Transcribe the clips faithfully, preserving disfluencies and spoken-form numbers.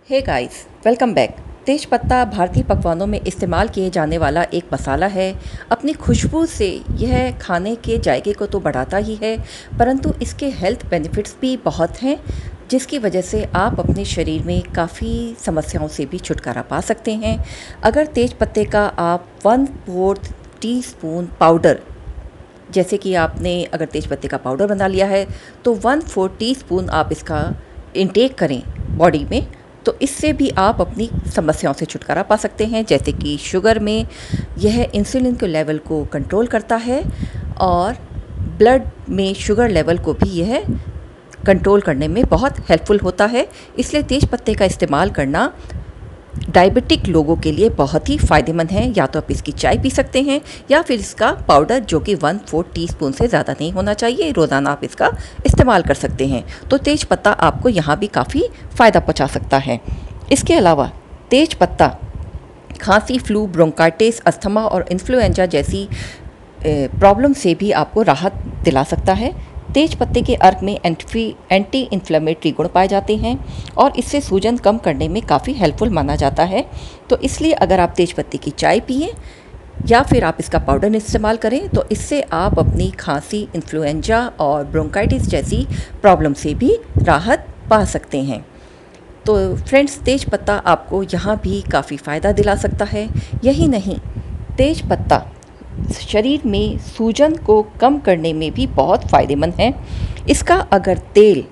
हे guys, welcome back. तेज पत्ता भारतीय पकवानों में इस्तेमाल किए जाने वाला एक मसाला है। अपनी खुशबू से यह खाने के जायके को तो बढ़ाता ही है, परंतु इसके हेल्थ बेनिफिट्स भी बहुत हैं, जिसकी वजह से आप अपने शरीर में काफ़ी समस्याओं से भी छुटकारा पा सकते हैं। अगर तेज पत्ते का आप one fourth teaspoon powder, जैसे कि आपने अगर तेज पत्ते का पाउडर बना लिया है तो वन फोर्थ टी स्पून आप इसका इंटेक करें बॉडी में, तो इससे भी आप अपनी समस्याओं से छुटकारा पा सकते हैं। जैसे कि शुगर में यह इंसुलिन के लेवल को कंट्रोल करता है और ब्लड में शुगर लेवल को भी यह कंट्रोल करने में बहुत हेल्पफुल होता है। इसलिए तेज पत्ते का इस्तेमाल करना डायबिटिक लोगों के लिए बहुत ही फ़ायदेमंद है। या तो आप इसकी चाय पी सकते हैं या फिर इसका पाउडर, जो कि वन फोर्थ टी स्पून से ज़्यादा नहीं होना चाहिए, रोज़ाना आप इसका इस्तेमाल कर सकते हैं। तो तेज पत्ता आपको यहाँ भी काफ़ी फ़ायदा पहुँचा सकता है। इसके अलावा तेज पत्ता खांसी, फ्लू, ब्रोंकाइटिस, अस्थमा और इन्फ्लुएंजा जैसी प्रॉब्लम से भी आपको राहत दिला सकता है। तेज पत्ते के अर्क में एंटी एंटी इन्फ्लेमेटरी गुण पाए जाते हैं और इससे सूजन कम करने में काफ़ी हेल्पफुल माना जाता है। तो इसलिए अगर आप तेज पत्ते की चाय पिएं या फिर आप इसका पाउडर इस्तेमाल करें, तो इससे आप अपनी खांसी, इन्फ्लुएंजा और ब्रोंकाइटिस जैसी प्रॉब्लम से भी राहत पा सकते हैं। तो फ्रेंड्स, तेज पत्ता आपको यहाँ भी काफ़ी फ़ायदा दिला सकता है। यही नहीं, तेज पत्ता शरीर में सूजन को कम करने में भी बहुत फ़ायदेमंद है। इसका अगर तेल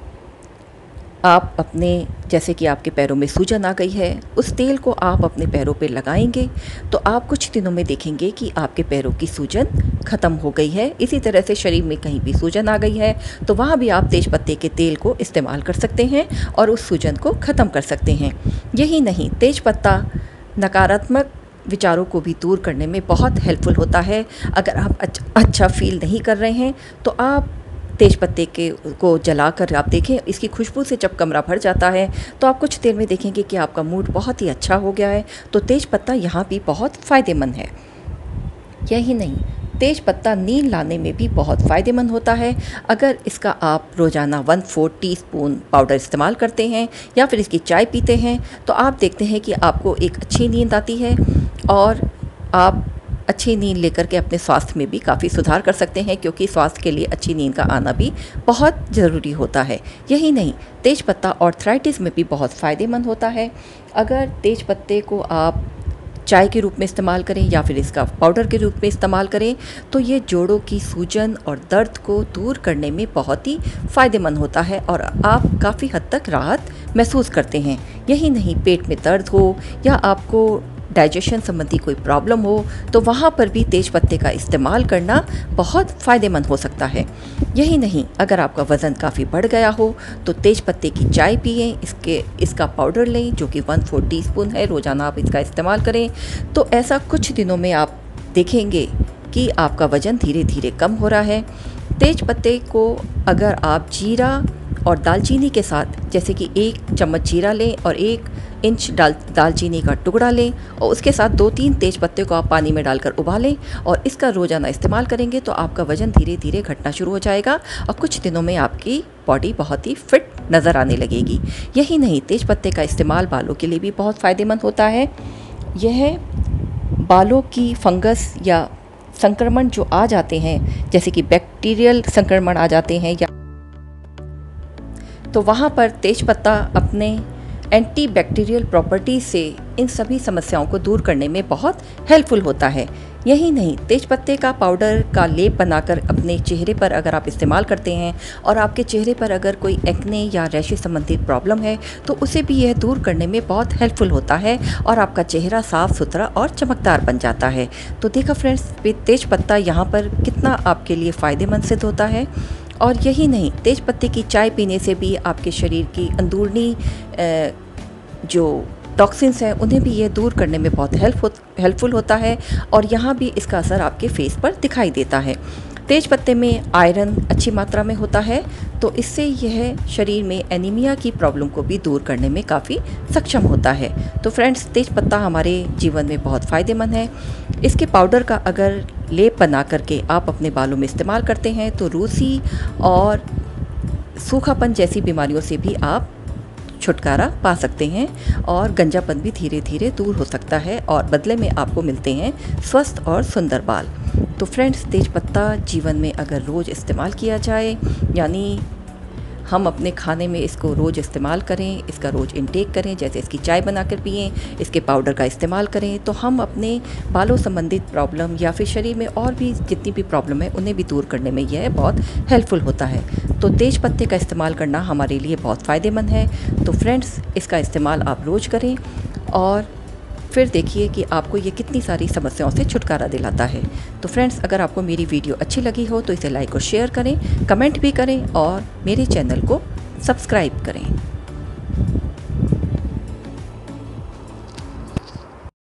आप अपने, जैसे कि आपके पैरों में सूजन आ गई है, उस तेल को आप अपने पैरों पे लगाएंगे तो आप कुछ दिनों में देखेंगे कि आपके पैरों की सूजन ख़त्म हो गई है। इसी तरह से शरीर में कहीं भी सूजन आ गई है तो वहाँ भी आप तेज पत्ते के तेल को इस्तेमाल कर सकते हैं और उस सूजन को ख़त्म कर सकते हैं। यही नहीं, तेज पत्ता नकारात्मक विचारों को भी दूर करने में बहुत हेल्पफुल होता है। अगर आप अच्छा अच्छा फील नहीं कर रहे हैं तो आप तेज पत्ते के को जलाकर आप देखें, इसकी खुशबू से जब कमरा भर जाता है तो आप कुछ देर में देखेंगे कि आपका मूड बहुत ही अच्छा हो गया है। तो तेज पत्ता यहाँ भी बहुत फ़ायदेमंद है। यही नहीं, तेज पत्ता नींद लाने में भी बहुत फ़ायदेमंद होता है। अगर इसका आप रोज़ाना one fourth teaspoon powder इस्तेमाल करते हैं या फिर इसकी चाय पीते हैं तो आप देखते हैं कि आपको एक अच्छी नींद आती है और आप अच्छी नींद लेकर के अपने स्वास्थ्य में भी काफ़ी सुधार कर सकते हैं, क्योंकि स्वास्थ्य के लिए अच्छी नींद का आना भी बहुत ज़रूरी होता है। यही नहीं, तेज पत्ता आर्थराइटिस में भी बहुत फ़ायदेमंद होता है। अगर तेज पत्ते को आप चाय के रूप में इस्तेमाल करें या फिर इसका पाउडर के रूप में इस्तेमाल करें तो ये जोड़ों की सूजन और दर्द को दूर करने में बहुत ही फ़ायदेमंद होता है और आप काफ़ी हद तक राहत महसूस करते हैं। यही नहीं, पेट में दर्द हो या आपको डाइजेशन संबंधी कोई प्रॉब्लम हो तो वहाँ पर भी तेज पत्ते का इस्तेमाल करना बहुत फ़ायदेमंद हो सकता है। यही नहीं, अगर आपका वज़न काफ़ी बढ़ गया हो तो तेज पत्ते की चाय पिएं, इसके इसका पाउडर लें जो कि वन फोर्थ टी स्पून है, रोज़ाना आप इसका इस्तेमाल करें तो ऐसा कुछ दिनों में आप देखेंगे कि आपका वज़न धीरे धीरे कम हो रहा है। तेज पत्ते को अगर आप जीरा और दालचीनी के साथ, जैसे कि एक चम्मच जीरा लें और एक इंच दाल दालचीनी का टुकड़ा लें और उसके साथ दो तीन तेज पत्ते को आप पानी में डालकर उबालें और इसका रोज़ाना इस्तेमाल करेंगे तो आपका वज़न धीरे धीरे घटना शुरू हो जाएगा और कुछ दिनों में आपकी बॉडी बहुत ही फिट नज़र आने लगेगी। यही नहीं, तेज पत्ते का इस्तेमाल बालों के लिए भी बहुत फ़ायदेमंद होता है। यह बालों की फंगस या संक्रमण जो आ जाते हैं, जैसे कि बैक्टीरियल संक्रमण आ जाते हैं, या तो वहाँ पर तेज पत्ता अपने एंटी बैक्टीरियल प्रॉपर्टी से इन सभी समस्याओं को दूर करने में बहुत हेल्पफुल होता है। यही नहीं, तेज पत्ते का पाउडर का लेप बनाकर अपने चेहरे पर अगर आप इस्तेमाल करते हैं और आपके चेहरे पर अगर कोई एक्ने या रैशेस संबंधित प्रॉब्लम है तो उसे भी यह दूर करने में बहुत हेल्पफुल होता है और आपका चेहरा साफ़ सुथरा और चमकदार बन जाता है। तो देखा फ्रेंड्स, तेज पत्ता यहाँ पर कितना आपके लिए फ़ायदेमंद सिद्ध होता है। और यही नहीं, तेज पत्ते की चाय पीने से भी आपके शरीर की अंदरूनी जो टॉक्सिन्स हैं उन्हें भी यह दूर करने में बहुत हेल्प हो हेल्पफुल होता है और यहाँ भी इसका असर आपके फेस पर दिखाई देता है। तेज पत्ते में आयरन अच्छी मात्रा में होता है तो इससे यह शरीर में एनीमिया की प्रॉब्लम को भी दूर करने में काफ़ी सक्षम होता है। तो फ्रेंड्स, तेज पत्ता हमारे जीवन में बहुत फ़ायदेमंद है। इसके पाउडर का अगर लेप बना करके आप अपने बालों में इस्तेमाल करते हैं तो रूसी और सूखापन जैसी बीमारियों से भी आप छुटकारा पा सकते हैं और गंजापन भी धीरे धीरे दूर हो सकता है और बदले में आपको मिलते हैं स्वस्थ और सुंदर बाल। तो फ्रेंड्स, तेज़पत्ता जीवन में अगर रोज़ इस्तेमाल किया जाए, यानी हम अपने खाने में इसको रोज़ इस्तेमाल करें, इसका रोज़ इंटेक करें, जैसे इसकी चाय बनाकर पिएं, इसके पाउडर का इस्तेमाल करें, तो हम अपने बालों संबंधित प्रॉब्लम या फिर शरीर में और भी जितनी भी प्रॉब्लम है उन्हें भी दूर करने में यह बहुत हेल्पफुल होता है। तो तेज पत्ते का इस्तेमाल करना हमारे लिए बहुत फ़ायदेमंद है। तो फ्रेंड्स, इसका इस्तेमाल आप रोज़ करें और फिर देखिए कि आपको ये कितनी सारी समस्याओं से छुटकारा दिलाता है। तो फ्रेंड्स, अगर आपको मेरी वीडियो अच्छी लगी हो तो इसे लाइक और शेयर करें, कमेंट भी करें और मेरे चैनल को सब्सक्राइब करें।